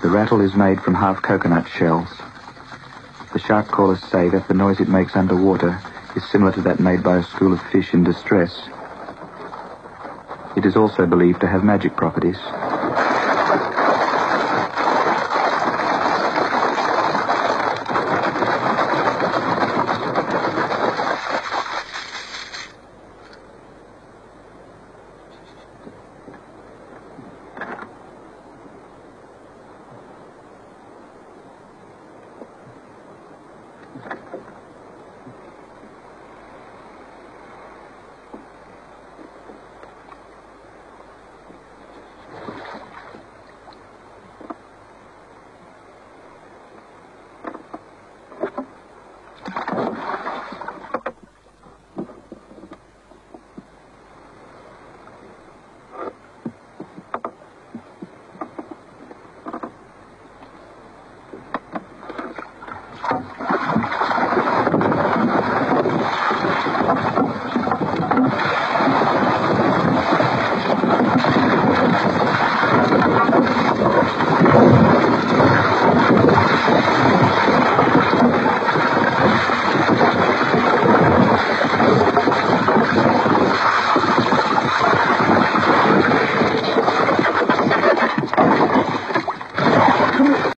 The rattle is made from half coconut shells. The shark callers say that the noise it makes underwater is similar to that made by a school of fish in distress. It is also believed to have magic properties.